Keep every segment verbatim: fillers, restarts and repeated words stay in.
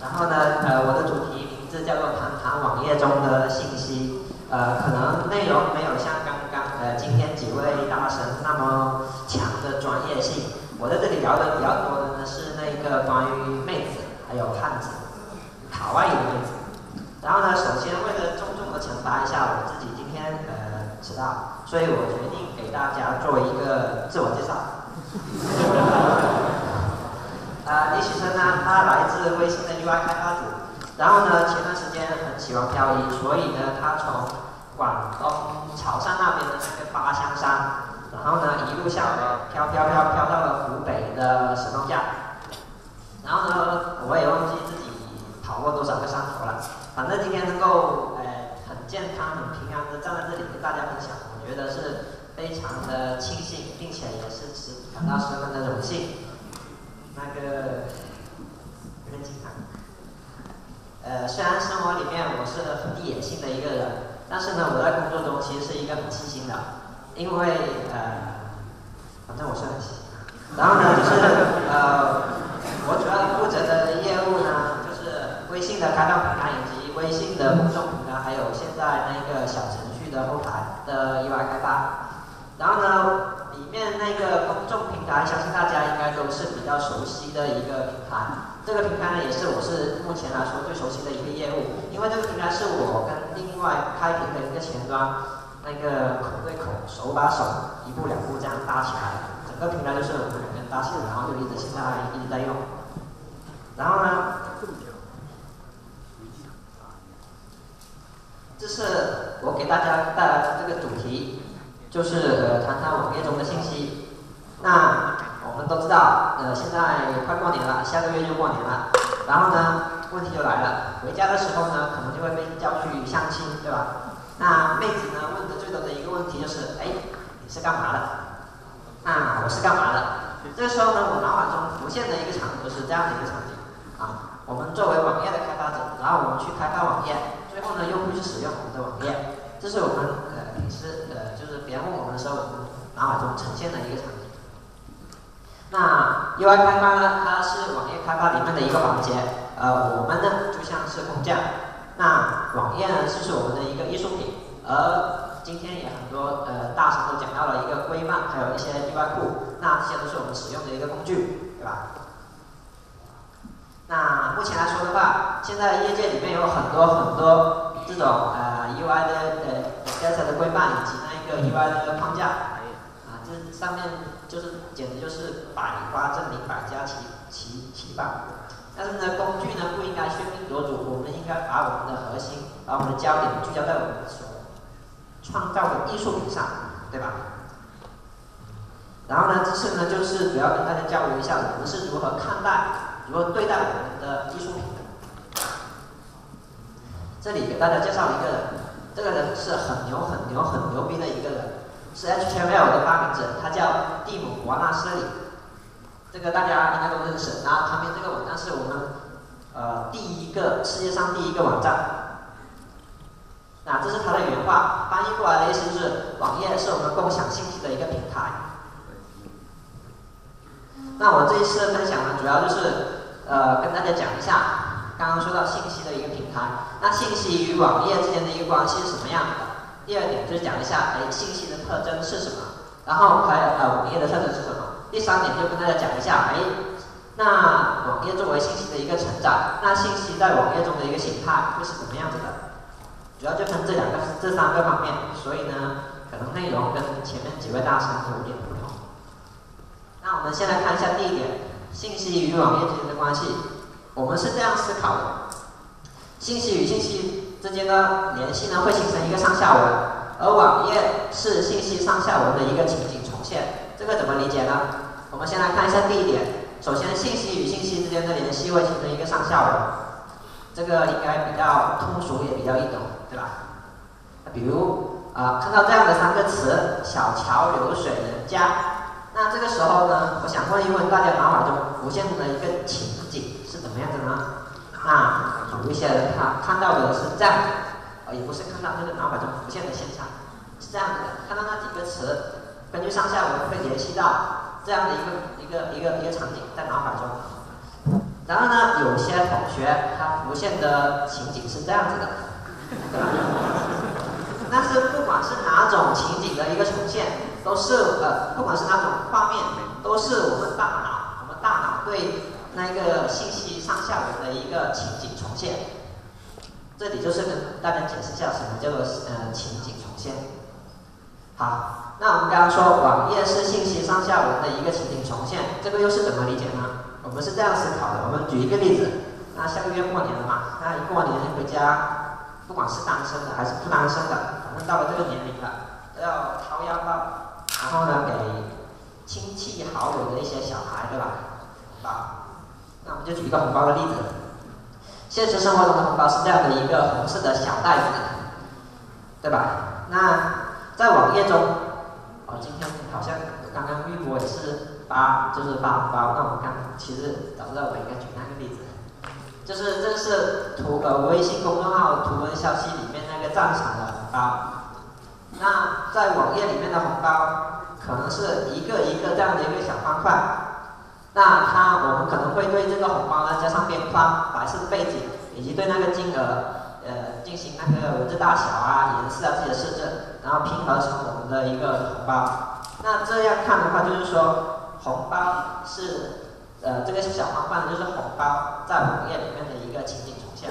然后呢，呃，我的主题名字叫做谈谈网页中的信息。呃，可能内容没有像刚刚呃今天几位大神那么强的专业性。我在这里聊的比较多的呢是那个关于妹子还有汉子，卡哇伊的妹子。然后呢，首先为了重重的惩罚一下我自己今天呃迟到，所以我决定给大家做一个自我介绍。呃，李许生呢，他来自微信的 U I 开发组，然后呢，前段时间很喜欢漂移，所以呢，他从广东潮汕那边的那个八香山，然后呢一路下来，飘飘飘飘到了湖北的神农架，然后呢，我也忘记自己跑过多少个山头了，反正今天能够呃很健康、很平安的站在这里跟大家分享，我觉得是非常的庆幸，并且也是十感到十分的荣幸。那个有点紧张。呃，虽然生活里面我是很野性的一个人，但是呢，我在工作中其实是一个很细心的，因为呃，反正我是很细心。然后呢，就是呃，我主要负责的业务呢，就是微信的开放平台以及微信的公众平台，还有现在那个小程序的后台的 U I 开发。然后呢，里面那个公众平台，相信大家应该都是比较熟悉的一个平台。这个平台呢，也是我是目前来说最熟悉的一个业务，因为这个平台是我跟另外开屏的一个前端，那个口对口、手把手、一步两步这样搭起来的。整个平台就是我们两个人搭起来，然后就一直现在一直在用。然后呢，这是我给大家带来的这个主题。就是呃谈谈网页中的信息。那我们都知道，呃现在快过年了，下个月就过年了。然后呢，问题就来了，回家的时候呢，可能就会被叫去相亲，对吧？那妹子呢问的最多的一个问题就是，哎，你是干嘛的？那我是干嘛的？这时候呢，我脑海中浮现的一个场景就是这样的一个场景啊，我们作为网页的开发者，然后我们去开发网页，最后呢用户去使用我们的网页，这是我们呃平时呃就是别人问我们的时候，我们脑海中呈现的一个场景。那 U I 开发呢，它是网页开发里面的一个环节，呃，我们呢就像是工匠，那网页呢就是我们的一个艺术品，而今天也很多呃大神都讲到了一个规范，还有一些 U I 库，那这些都是我们使用的一个工具，对吧？那目前来说的话，现在业界里面有很多很多这种呃 U I 的呃 data 的规范以及那个 U I 的框架，啊，这上面就是简直就是百花争鸣，百家齐齐齐放。但是呢，工具呢不应该喧宾夺主，我们应该把我们的核心，把我们的焦点聚焦在我们所创造的艺术品上，对吧？然后呢，这次呢就是主要跟大家交流一下，我们是如何看待、如何对待我们的艺术品的。这里给大家介绍一个人，这个人是很牛、很牛、很牛逼的一个人，是 H T M L 的发明者，他叫蒂姆·伯纳斯里。这个大家应该都认识。然后旁边这个网站是我们呃第一个世界上第一个网站。那这是他的原话，翻译过来的意思就是，网页是我们共享信息的一个平台。那我这一次的分享呢，主要就是呃跟大家讲一下，刚刚说到信息的一个平台，那信息与网页之间的一个关系是什么样的？第二点就是讲一下，哎，信息的特征是什么？然后还有呃网页的特征是什么？第三点就跟大家讲一下，哎，那网页作为信息的一个承载，那信息在网页中的一个形态会是怎么样子的？主要就分这两个、这三个方面，所以呢，可能内容跟前面几位大神有点不同。那我们先来看一下第一点，信息与网页之间的关系。我们是这样思考的：信息与信息之间的联系呢，会形成一个上下文，而网页是信息上下文的一个情景重现。这个怎么理解呢？我们先来看一下第一点。首先，信息与信息之间的联系会形成一个上下文，这个应该比较通俗，也比较易懂，对吧？比如啊、呃，看到这样的三个词：小桥流水人家。那这个时候呢，我想问一问大家脑海中浮现的一个情景是怎么样的呢？那有一些人他看到的是这样的，呃，也不是看到，就是脑海中浮现的现象是这样的，看到那几个词。根据上下文会联系到这样的一个一个一个一个场景在脑海中。 然后呢，有些同学他浮现的情景是这样子的，对吧？但是不管是哪种情景的一个重现，都是呃，不管是哪种画面，都是我们大脑，我们大脑对那个信息上下文的一个情景重现。这里就是跟大家解释一下什么叫做呃情景重现。好，那我们刚刚说网页是信息上下文的一个情景重现，这个又是怎么理解呢？我们是这样思考的，我们举一个例子，那下个月过年了嘛，那一过年回家，不管是单身的还是不单身的，反正到了这个年龄了，都要掏腰包，然后呢给亲戚好友的一些小孩，对吧？红包。那我们就举一个红包的例子，现实生活中的红包是这样的一个红色的小袋子，对吧？那在网页中，哦，今天好像刚刚玉博也是发，就是发红包。那我们看，其实早知道我应该举那个例子，就是这是图呃微信公众号图文消息里面那个赞赏的红包。那在网页里面的红包，可能是一个一个这样的一个小方块。那它我们可能会对这个红包呢加上边框、白色的背景，以及对那个金额。呃，进行那个文字大小啊、颜色啊这些设置，然后拼合成我们的一个红包。那这样看的话，就是说红包是呃这个小方块就是红包在网页里面的一个情景重现，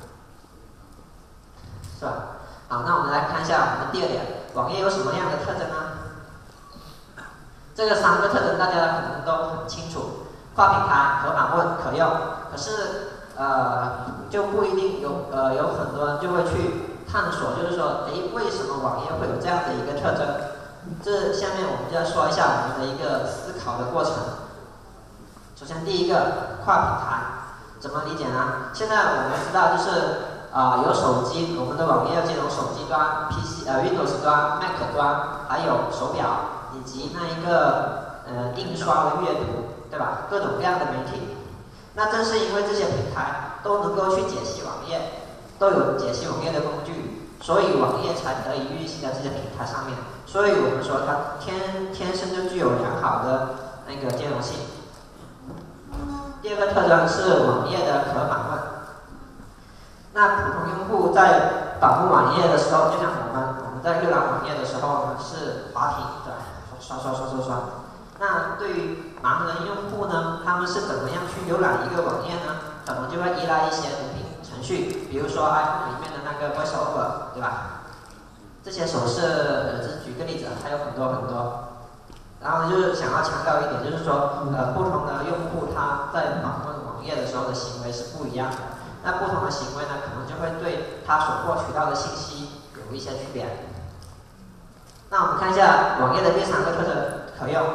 是吧？好，那我们来看一下我们的第二点，网页有什么样的特征呢？这个三个特征大家可能都很清楚，跨平台、可访问、可用。可是呃，就不一定有呃有很多人就会去探索，就是说，诶，为什么网页会有这样的一个特征？这下面我们就要说一下我们的一个思考的过程。首先，第一个跨平台怎么理解呢？现在我们知道，就是啊、呃、有手机，我们的网页要兼容手机端、P C 呃 Windows 端、Mac 端，还有手表以及那一个呃印刷的阅读，对吧？各种各样的媒体。那正是因为这些平台都能够去解析网页，都有解析网页的工具，所以网页才得以运行在这些平台上面。所以我们说它天天生就具有良好的那个兼容性。第二个特征是网页的可访问。那普通用户在访问网页的时候，就像我们我们在浏览网页的时候，我们是滑屏，对吧？刷刷刷刷刷。那对于盲人用户呢，他们是怎么样去浏览一个网页呢？可能就会依赖一些读屏程序，比如说 iPhone 里面的那个 VoiceOver， 对吧？这些手势，呃，只举个例子，还有很多很多。然后就是想要强调一点，就是说，呃，不同的用户他在访问网页的时候的行为是不一样的。那不同的行为呢，可能就会对他所获取到的信息有一些区别。那我们看一下网页的第三个特征，可用。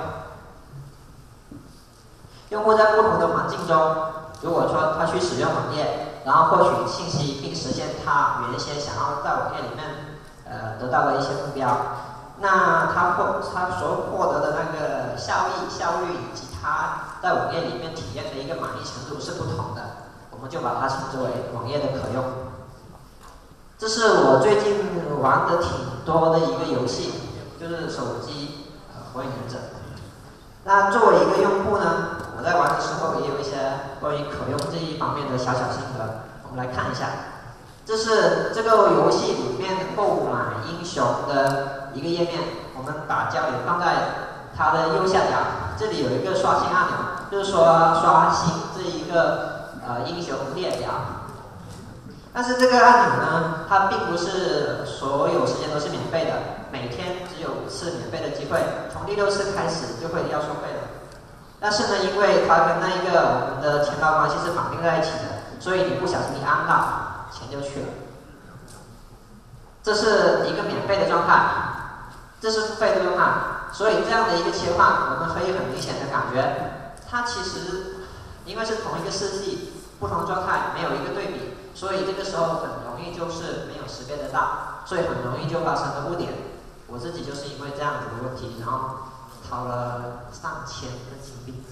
用户在不同的环境中，如果说他去使用网页，然后获取信息，并实现他原先想要在网页里面呃得到的一些目标，那他获他所获得的那个效益、效率以及他在网页里面体验的一个满意程度是不同的，我们就把它称之为网页的可用。这是我最近玩的挺多的一个游戏，就是手机呃火影忍者。那作为一个用户呢，我在玩的时候也有一些关于可用这一方面的小小心得，我们来看一下。这是这个游戏里面购买英雄的一个页面，我们把焦点放在它的右下角，这里有一个刷新按钮，就是说刷新这一个呃英雄列表。但是这个按钮呢，它并不是所有时间都是免费的，每天只有五次免费的机会，从第六次开始就会要收费了。但是呢，因为它跟那一个我们的钱包关系是绑定在一起的，所以你不小心一按到，钱就去了。这是一个免费的状态，这是付费的状态，所以这样的一个切换，我们可以很明显的感觉，它其实因为是同一个设计，不同状态没有一个对比。所以这个时候很容易就是没有识别得到，所以很容易就发生了误点。我自己就是因为这样子的问题，然后掏了上千的金币。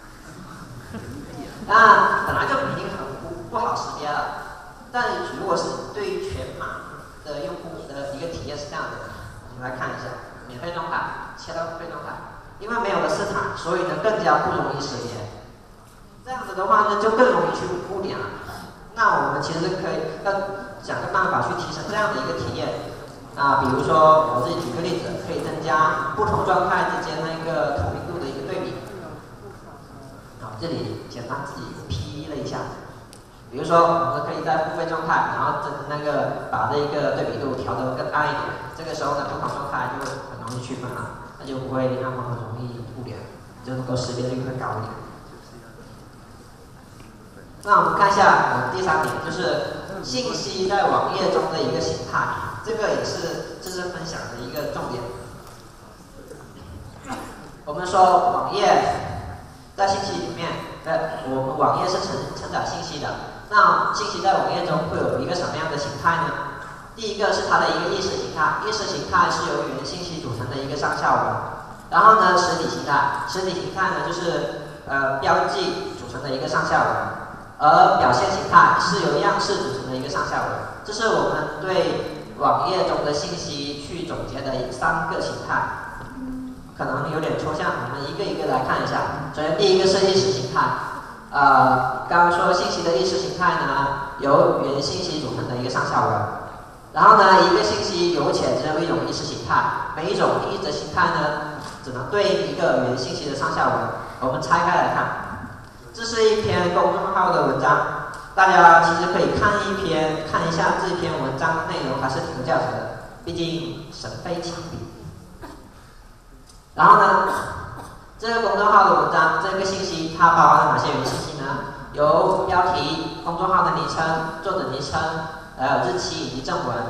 那本来就已经很不不好识别了，但如果是对于全码的用户的一个体验是这样子的，我们来看一下，免费状态切到付费状态，因为没有了色彩，所以呢更加不容易识别。 这样子的话呢，就更容易去污点了。那我们其实可以要想个办法去提升这样的一个体验。啊，比如说我自己举个例子，可以增加不同状态之间那个透明度的一个对比。啊，这里简单自己 P 了一下。比如说，我们可以在付费状态，然后增那个把这个对比度调得更暗一点。这个时候呢，不同状态就很容易区分了，那就不会那么容易误点，就能够识别率会高一点。那我们看一下我们第三点，就是信息在网页中的一个形态。这个也是这次分享的一个重点。我们说网页在信息里面，呃，我们网页是承承载信息的。那信息在网页中会有一个什么样的形态呢？第一个是它的一个意识形态，意识形态是由元信息组成的一个上下文。然后呢，实体形态，实体形态呢就是呃标记组成的一个上下文，而表现形态是由样式组成的一个上下文。这是我们对网页中的信息去总结的三个形态，可能有点抽象，我们一个一个来看一下。首先，第一个是意识形态，呃，刚刚说信息的意识形态呢，由元信息组成的一个上下文。然后呢，一个信息有且只有一种意识形态，每一种意识形态呢，只能对应一个元信息的上下文。我们拆开来看，这是一篇公众号的文章。大家其实可以看一篇，看一下这篇文章的内容，还是挺有价值的。毕竟神非强笔。然后呢，这个公众号的文章，这个信息它包含了哪些元信息呢？有标题、公众号的昵称、作者昵称，还有日期以及正文。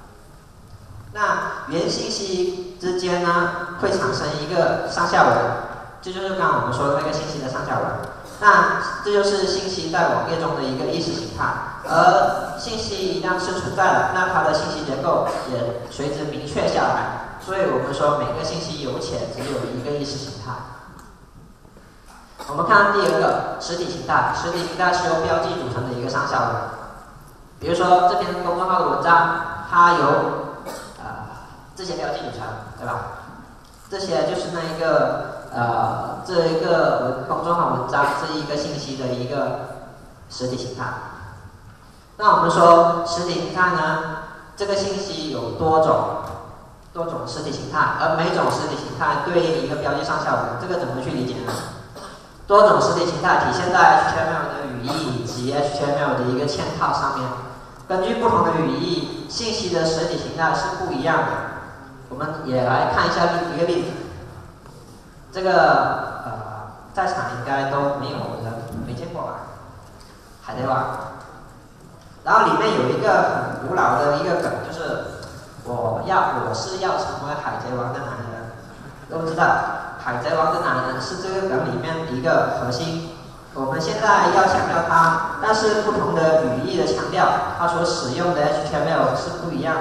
那元信息之间呢，会产生一个上下文，这就是刚刚我们说的那个信息的上下文。那这就是信息在网页中的一个意识形态，而信息一旦是存在的，那它的信息结构也随之明确下来。所以我们说每个信息有且只有一个意识形态。我们看第二个实体形态，实体形态是由标记组成的一个上下文。比如说这篇公众号的文章，它由呃这些标记组成，对吧？这些就是那一个。呃，这一个公众号文章这一个信息的一个实体形态。那我们说实体形态呢，这个信息有多种多种实体形态，而每种实体形态对应一个标记上下文，这个怎么去理解呢？多种实体形态体现在 H T M L 的语义以及 H T M L 的一个嵌套上面。根据不同的语义，信息的实体形态是不一样的。我们也来看一下一个例子。这个呃，在场应该都没有人没见过吧？海贼王。然后里面有一个很古老的一个梗，就是我要我是要成为海贼王的男人。都知道，海贼王的男人是这个梗里面一个核心。我们现在要强调它，但是不同的语义的强调，它所使用的 H T M L 是不一样的。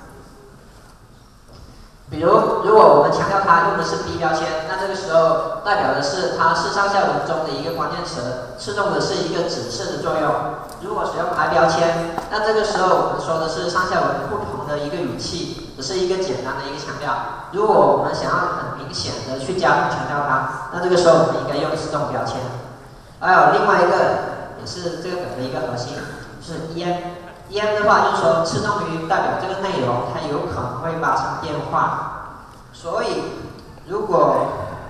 比如，如果我们强调它用的是 B 标签，那这个时候代表的是它是上下文中的一个关键词，刺中的是一个指示的作用。如果使用 I 标签，那这个时候我们说的是上下文不同的一个语气，只是一个简单的一个强调。如果我们想要很明显的去加重强调它，那这个时候我们应该用自动标签。还有另外一个也是这个梗的一个核心，就是 E M。E M 的话就是说，侧重于代表这个内容，它有可能会发生变化。所以，如果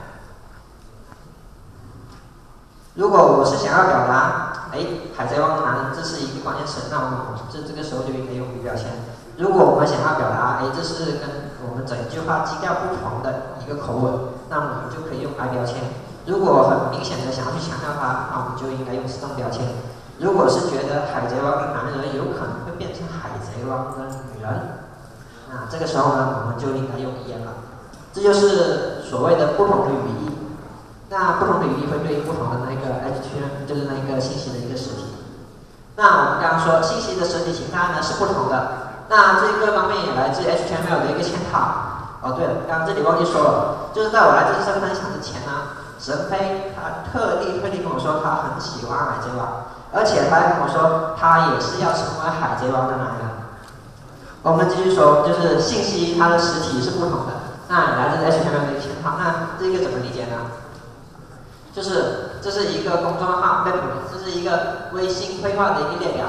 如果我是想要表达，哎，海贼王的男人这是一个关键词，那我们这这个时候就应该用 B 标签。如果我们想要表达，哎，这是跟我们整句话基调不同的一个口吻，那么我们就可以用 I 标签。如果很明显的想要去强调它，那我们就应该用自动标签。如果是觉得海贼王的男人有可能会变成海贼王的女人，那这个时候呢，我们就应该用 E M 了。这就是所谓的不同的语义。那不同的语义会对应不同的那个 H T M L， 就是那个信息的一个实体。那我们刚刚说信息的实体形态呢是不同的。那这个方面也来自 H T M L 的一个嵌套。哦，对了，刚刚这里忘记说了，就是在我来这次分享之前呢，神飞他特地特地跟我说他很喜欢海贼王。而且他还跟我说，他也是要成为海贼王的男人。我们继续说，就是信息它的实体是不同的。那来自 H T M L 的一个嵌套，那这个怎么理解呢？就是这是一个公众号 Web， 这是一个微信绘画的一个列表。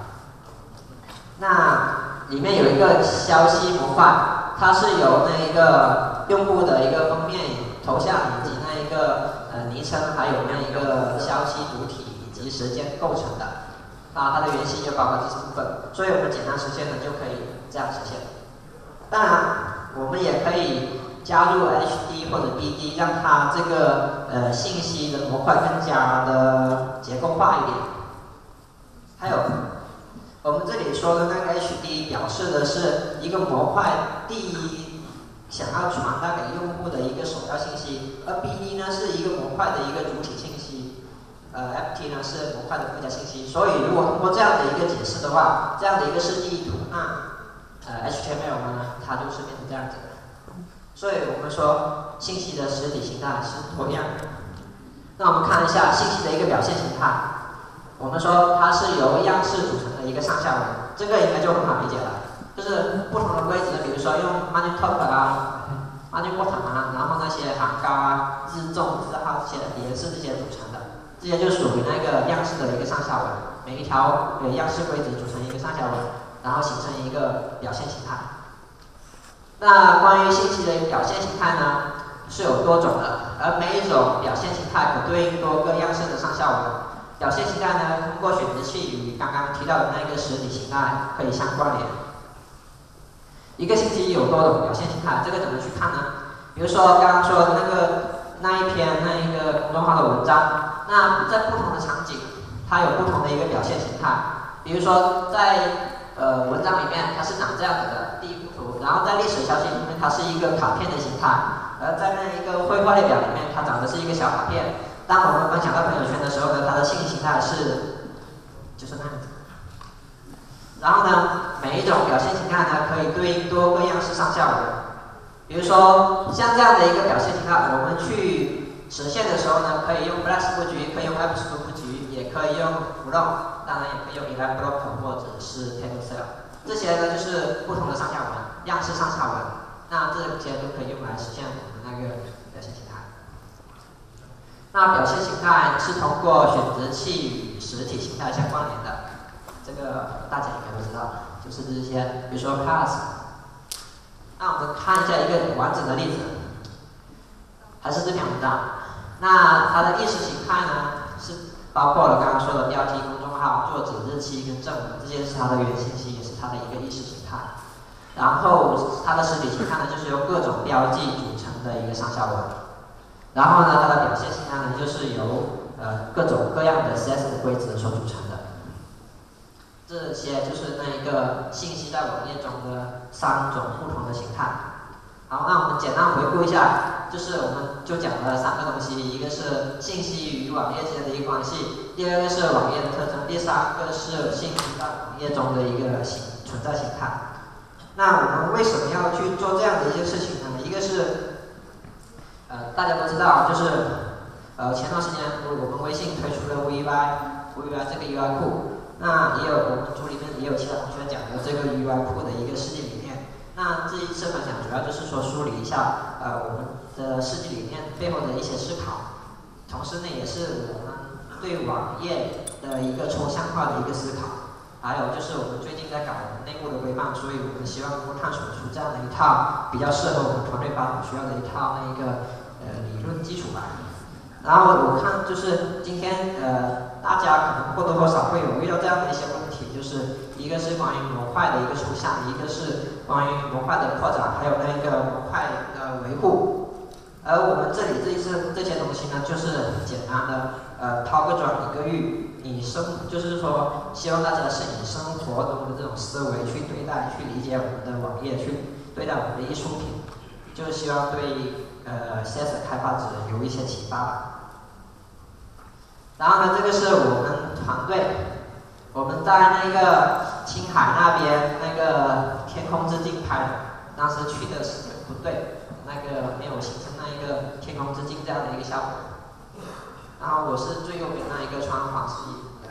那里面有一个消息模块，它是由那一个用户的一个封面、头像以及那一个呃昵称，还有那一个消息主体以及时间构成的。啊，它的原型就包括这些部分，所以我们简单实现呢就可以这样实现。当然，我们也可以加入 H D 或者 B D， 让它这个呃信息的模块更加的结构化一点。还有，我们这里说的那个 H D 表示的是一个模块第一想要传达给用户的一个首要信息，而 B D 呢是一个模块的一个主体信息。呃 ，F T 呢是模块的附加信息，所以如果通过这样的一个解释的话，这样的一个设计图，那呃 H T M L 呢，它就是变成这样子的。所以我们说信息的实体形态是多样的。那我们看一下信息的一个表现形态，我们说它是由样式组成的一个上下文，这个应该就很好理解了，就是不同的规则，比如说用 margin top 啊、margin bottom 啊，然后那些行高啊、字重、字号这些也是这些组成的。这些就属于那个样式的一个上下文，每一条呃样式规则组成一个上下文，然后形成一个表现形态。那关于信息的表现形态呢，是有多种的，而每一种表现形态可对应多个样式的上下文。表现形态呢，通过选择器与刚刚提到的那个实体形态可以相关联。一个信息有多种表现形态，这个怎么去看呢？比如说刚刚说的那个那一篇那一个公众号的文章。那在不同的场景，它有不同的一个表现形态。比如说在呃文章里面，它是长这样子的第一幅图，然后在历史消息里面，它是一个卡片的形态；而在那一个绘画列表里面，它长的是一个小卡片。当我们分享到朋友圈的时候呢，它的信息形态是就是那样子。然后呢，每一种表现形态呢，可以对应多个样式上下文。比如说像这样的一个表现形态，我们去实现的时候呢，可以用 flex 布局，可以用 abstract 布局，也可以用 flow， 当然也可以用 event block 或者是 table cell。这些呢就是不同的上下文，样式上下文。那这些都可以用来实现我们那个表现形态。那表现形态是通过选择器与实体形态相关联的，这个大家应该都知道，就是这些，比如说 class。那我们看一下一个完整的例子，还是这篇文章。那它的意识形态呢，是包括了刚刚说的标题、公众号、作者、日期跟正文，这些是它的原信息，也是它的一个意识形态。然后它的实体形态呢，就是由各种标记组成的一个上下文。然后呢，它的表现形态呢，就是由呃各种各样的 C S S 的规则所组成的。这些就是那一个信息在网页中的三种不同的形态。好，那我们简单回顾一下，就是我们就讲了三个东西，一个是信息与网页之间的一个关系，第二个是网页的特征，第三个是信息在网页中的一个形存在形态。那我们为什么要去做这样的一些事情呢？一个是，呃，大家都知道，就是呃前段时间我们微信推出了 V Y，V Y 这个 U I 库，那也有我们组里面也有其他同学讲的这个 U I 库的一个设计理念。那这一次分享主要就是说梳理一下呃我们的设计理念背后的一些思考，同时呢也是我们对网页的一个抽象化的一个思考，还有就是我们最近在搞我们内部的规范，所以我们希望能够探索出这样的一套比较适合我们团队发展需要的一套那一个呃理论基础吧。然后我看就是今天呃大家可能或多或少会有遇到这样的一些问题，就是一个是关于模块的一个抽象，一个是关于模块的扩展，还有那个模块的维护。而我们这里这一次这些东西呢，就是简单的呃抛个砖引个玉，你生就是说希望大家是以生活中的这种思维去对待、去理解我们的网页，去对待我们的艺术品，就是希望对呃 C S S 开发者有一些启发吧。然后呢，这个是我们团队，我们在那个青海那边那个天空之镜拍的，当时去的时间不对，那个没有形成那一个天空之镜这样的一个效果。然后我是最右边那一个穿黄色衣服的。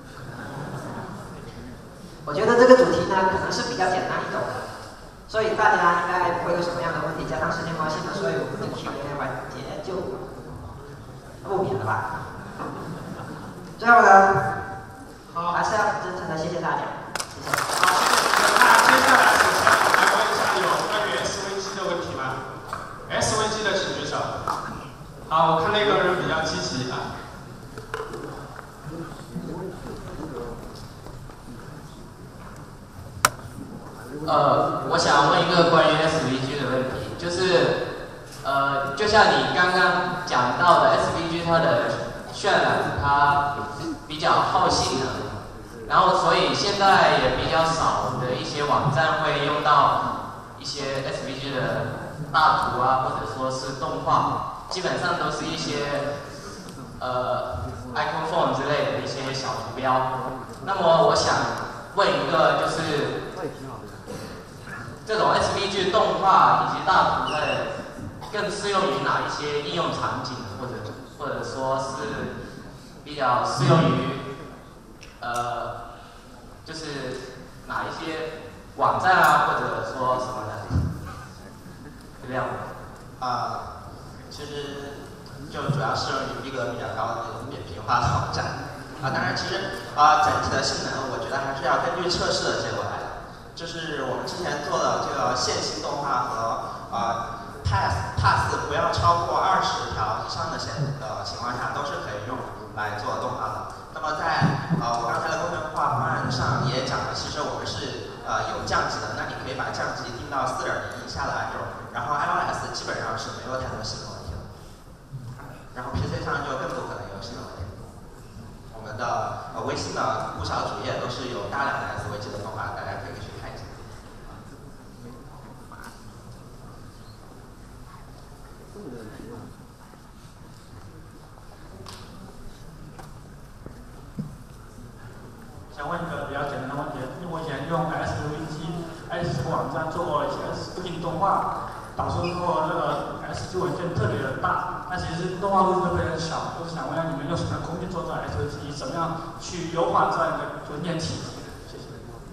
我觉得这个主题呢，可能是比较简单易懂的，所以大家应该不会有什么样的问题。加上时间关系呢，所以我们的 Q and A 环节就不免了吧。 最后呢， 好， 还是要很真诚的谢谢大家，谢谢。 好，那接下来首先来问一下有关于 S V G 的问题吗 ？S V G 的请举手。好，我看那个人比较积极啊。 呃，我想问一个关于 S V G 的问题，就是，呃，就像你刚刚讲到的 S V G 它的渲染它比较耗性能，然后所以现在也比较少的一些网站会用到一些 S V G 的大图啊，或者说是动画，基本上都是一些呃 icon font 之类的一些小图标。那么我想问一个，就是这种 S V G 动画以及大图类更适用于哪一些应用场景，或者或者说是比较适用于呃，就是哪一些网站啊，或者说什么的，就这样。 啊，其实就主要适用于逼格比较高的那种扁平化的网站。啊，当然，其实啊，整体的性能，我觉得还是要根据测试的结果来的。就是我们之前做的这个线性动画和呃 pass pass 不要超过二十条以上的线的情况下，都是可以用来做动画的。那么在呃我刚才的工程化方案上也讲了，其实我们是呃有降级的，那你可以把降级定到四点零以下的按钮，然后 iOS 基本上是没有太多性能问题的，然后 P C 上就更不可能有性能问题。我们的呃微信的不少主页都是有大量的 S V G 的动画，大家可以去看一下。 想问一个比较简单的问题，因为我以前用 S V G S 这个网站做过一些 S 印动画，导致说这个 S G 文件特别的大，那其实动画路径特别的小，就是想问一下你们用什么工具做这种 S V G， 怎么样去优化这样一个文件体系？谢谢。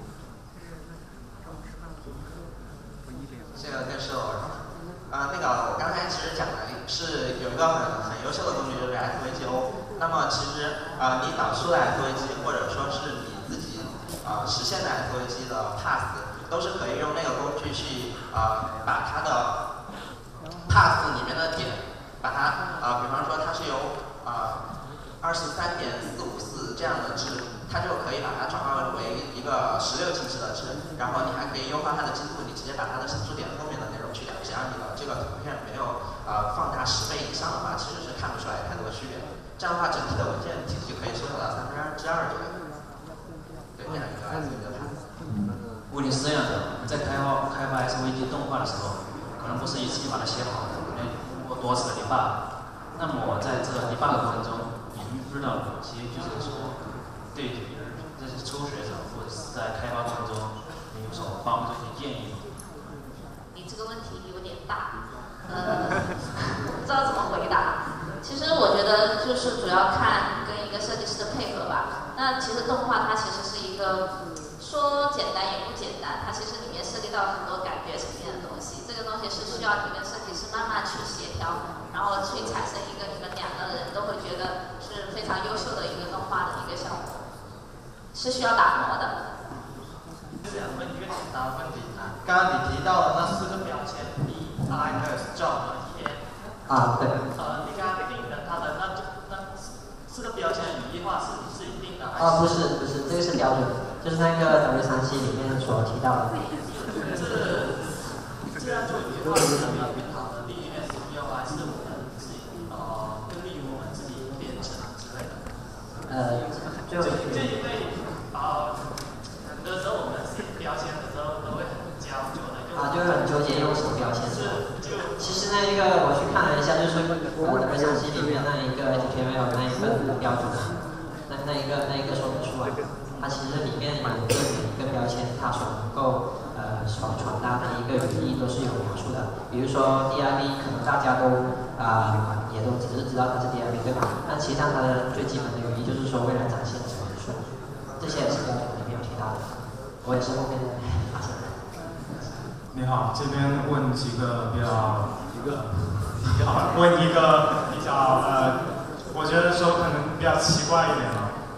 这个更适合我说。啊、呃，那个我刚才其实讲的是有一个很很优秀的工具，就是 S V G O。那么其实啊、呃，你导出的 S V G 或者说是你自己啊、呃、实现的 S V G 的 pass， 都是可以用那个工具去啊、呃、把它的 pass 里面的点，把它啊、呃、比方说它是由啊二十三点四五四这样的值，它就可以把它转化为一个十六进制的值，然后你还可以优化它的精度，你直接把它的闪烁点后面的内容去掉，只要你的这个图片没有呃放大十倍以上的话，其实是看不出来太多区别的。这样的话，整体的文件体积可以缩小到三分之二左右。对，这样一个 S V G 的盘子。 问题是这样的，在开发开发 S V G 动画的时候，可能不是一次就把它写好的，可能多多次的 debug。那么我在这 debug 过程中，你遇到哪些就是说对这些初学者或者是在开发过程中，你有什么帮助这些建议？ 你这个问题有点大，呃，不知道怎么回答。其实我觉得就是主要看跟一个设计师的配合吧。那其实动画它其实是一个说简单也不简单，它其实里面涉及到很多感觉层面的东西。这个东西是需要你跟设计师慢慢去协调，然后去产生一个你们两个人都会觉得是非常优秀的一个动画的一个效果，是需要打磨的。 想问一个简单的问题啊，刚刚你提到的那四个标签 D I S J和 E N。 啊，对。 呃，你刚刚定的它的那那四个标签语义化是你自己定的还是？ 哦，不是不是，这个是标准，就是那个 W 三七里面所提到的。 是这样做语义化是比较好的，利于 S E O 还是我们自己呃更利于我们自己编程之类的？ 呃，就就因为啊，很多时候我们写标签的时候都会很焦灼的，就啊，就会很纠结用什么标签。 是就其实那一个我去看了一下，就是说呃 W 三七里面那一个 H T M L 那一份标准，那那一个那一个说明书啊，它其实里面有个每一个标签它所能够呃所传达的一个语义都是有描述的。比如说 D I V， 可能大家都啊、呃、也都只是知道它是 D I V 对吧？但其实上它的最基本的语义就是说为了展现陈述，这些也是标准里面有提到的。我也是后面发现的。 你好，这边问几个比较一个比较问一个比较呃，我觉得说可能比较奇怪一点的。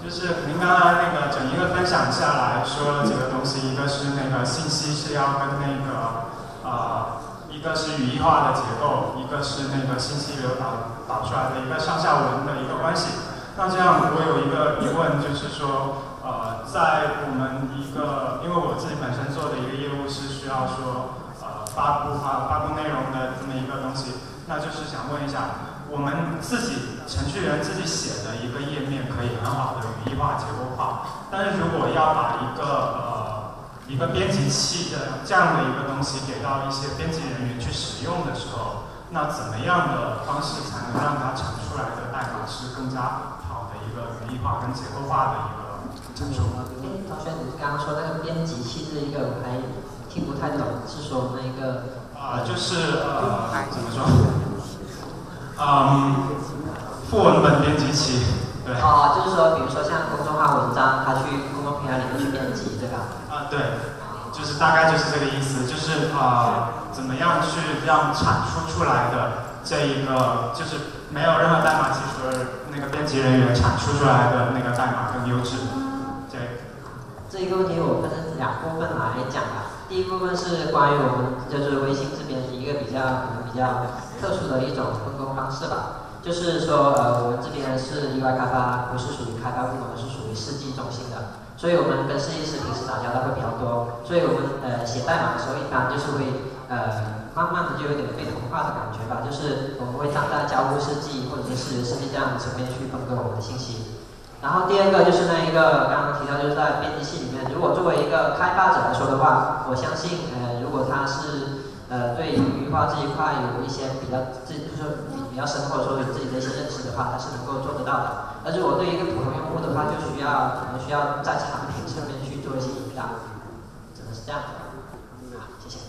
就是您刚才那个整一个分享下来说了几个东西，一个是那个信息是要跟那个呃，一个是语义化的结构，一个是那个信息流导导出来的一个上下文的一个关系。那这样我有一个疑问，就是说，呃，在我们一个，因为我自己本身做的一个业务是需要说呃发布发发布内容的这么一个东西，那就是想问一下。我们自己程序员自己写的一个页面可以很好的语义化、结构化，但是如果要把一个呃一个编辑器的这样的一个东西给到一些编辑人员去使用的时候，那怎么样的方式才能让它产出来的代码是更加好的一个语义化跟结构化的一个产出？ 同学，你刚刚说那个编辑器这一个我还听不太懂，是说那个呃就是呃怎么说？嗯，副文本编辑器，对。 哦，就是说，比如说像公众号文章，它去公众平台里面去编辑，对吧？ 啊，对，就是大概就是这个意思，就是呃，怎么样去让产出出来的这一个，就是没有任何代码技术的那个编辑人员产出出来的那个代码更优质。对。 这一个问题我分成两部分来讲吧。第一部分是关于我们就是微信这边一个比较可能比较特殊的一种分工方式吧，就是说呃我们这边是 U I 开发，不是属于开发部门，是属于设计中心的，所以我们跟设计师平时打交道会比较多，所以我们呃写代码的时候一般就是会呃慢慢的就有点被同化的感觉吧，就是我们会站在交互设计或者是视觉设计这样的层面去分割我们的信息。然后第二个就是那一个刚刚提到，就是在编辑器里面，如果作为一个开发者来说的话，我相信呃如果他是呃对语义化这一块有一些比较自就是比较深或者说有自己的一些认识的话，他是能够做得到的。但是我对一个普通用户的话，就需要可能需要在产品上面去做一些引导，只能是这样的。好，谢谢。